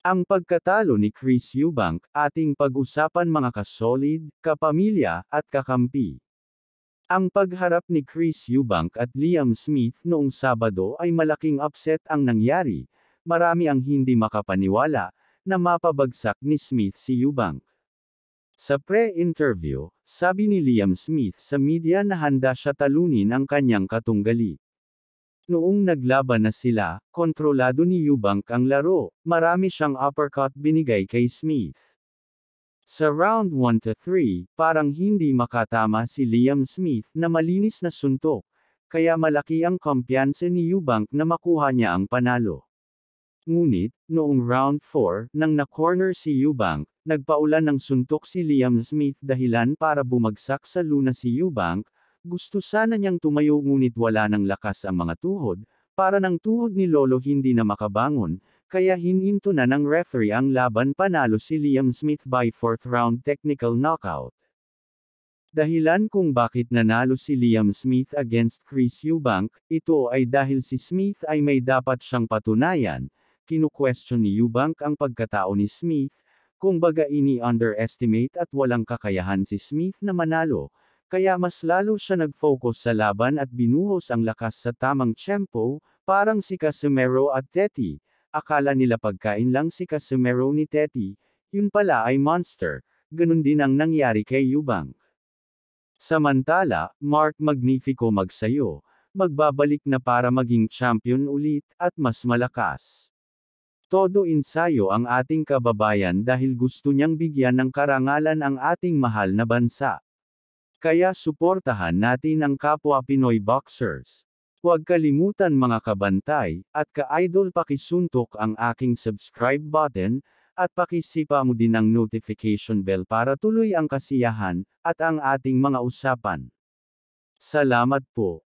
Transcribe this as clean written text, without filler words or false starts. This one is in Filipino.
Ang pagkatalo ni Chris Eubank, ating pag-usapan mga kasolid, kapamilya, at kakampi. Ang pagharap ni Chris Eubank at Liam Smith noong Sabado ay malaking upset ang nangyari. Marami ang hindi makapaniwala na mapabagsak ni Smith si Eubank. Sa pre-interview, sabi ni Liam Smith sa media na handa siya talunin ang kanyang katunggali. Noong naglaban na sila, kontrolado ni Eubank ang laro, marami siyang uppercut binigay kay Smith. Sa round 1-3, parang hindi makatama si Liam Smith na malinis na suntok, kaya malaki ang kumpiyansa ni Eubank na makuha niya ang panalo. Ngunit, noong round 4, nang na-corner si Eubank, nagpaulan ng suntok si Liam Smith dahilan para bumagsak sa luna si Eubank. Gusto sana niyang tumayo ngunit wala ng lakas ang mga tuhod, para ng tuhod ni Lolo hindi na makabangon, kaya hininto na ng referee ang laban, panalo si Liam Smith by 4th round technical knockout. Dahilan kung bakit nanalo si Liam Smith against Chris Eubank, ito ay dahil si Smith ay may dapat siyang patunayan. Kinu-question ni Eubank ang pagkatao ni Smith, kung baga ini-underestimate at walang kakayahan si Smith na manalo. Kaya mas lalo siya nag-focus sa laban at binuhos ang lakas sa tamang tiyempo, parang si Casimero at Teti. Akala nila pagkain lang si Casimero ni Teti, yun pala ay monster. Ganun din ang nangyari kay Eubank. Samantala, Mark Magnifico magsayo, magbabalik na para maging champion ulit, at mas malakas. Todo ensayo ang ating kababayan dahil gusto niyang bigyan ng karangalan ang ating mahal na bansa. Kaya suportahan natin ang kapwa Pinoy boxers. Huwag kalimutan mga kabantay, at ka-idol pakisuntok ang aking subscribe button, at pakisipa mo din ang notification bell para tuloy ang kasiyahan, at ang ating mga usapan. Salamat po.